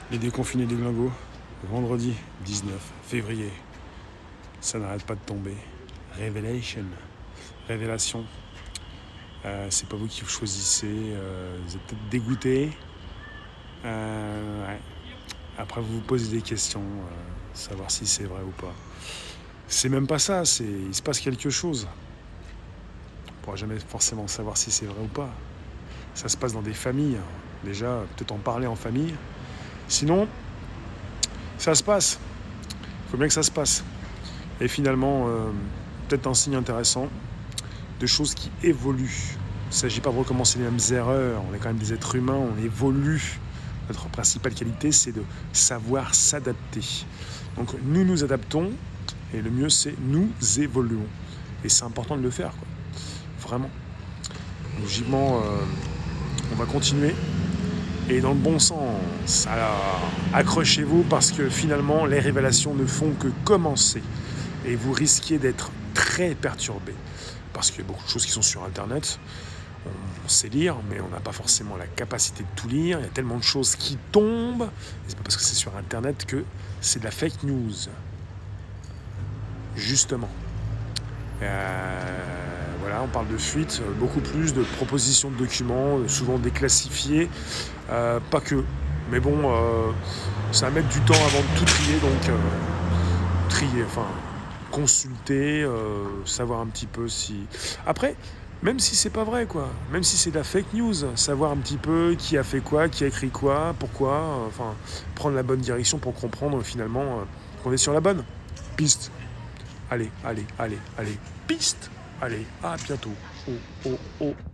Les déconfinés des glingos, vendredi 19 février. Ça n'arrête pas de tomber. Révélation. C'est pas vous qui vous choisissez. Vous êtes peut-être dégoûté. Ouais. Après, vous vous posez des questions, savoir si c'est vrai ou pas. C'est même pas ça, il se passe quelque chose. On ne pourra jamais forcément savoir si c'est vrai ou pas. Ça se passe dans des familles. Déjà, peut-être en parler en famille. Sinon, ça se passe. Il faut bien que ça se passe. Et finalement, peut-être un signe intéressant de choses qui évoluent. Il ne s'agit pas de recommencer les mêmes erreurs. On est quand même des êtres humains, on évolue. Notre principale qualité, c'est de savoir s'adapter. Donc nous nous adaptons, et le mieux, c'est nous évoluons. Et c'est important de le faire, quoi. Vraiment. Logiquement, on va continuer. Et dans le bon sens. Alors, accrochez-vous parce que finalement, les révélations ne font que commencer. Et vous risquez d'être très perturbé. Parce qu'il y a beaucoup de choses qui sont sur Internet. On sait lire, mais on n'a pas forcément la capacité de tout lire. Il y a tellement de choses qui tombent. Et c'est pas parce que c'est sur Internet que c'est de la fake news. Justement. Voilà, on parle de fuite, beaucoup plus de propositions de documents, souvent déclassifiés. Pas que. Mais bon, ça va mettre du temps avant de tout trier, donc consulter, savoir un petit peu si... Après, même si c'est pas vrai, quoi, même si c'est de la fake news, savoir un petit peu qui a fait quoi, qui a écrit quoi, pourquoi, prendre la bonne direction pour comprendre finalement qu'on est sur la bonne piste. Allez, piste. Allez, à bientôt. Oh.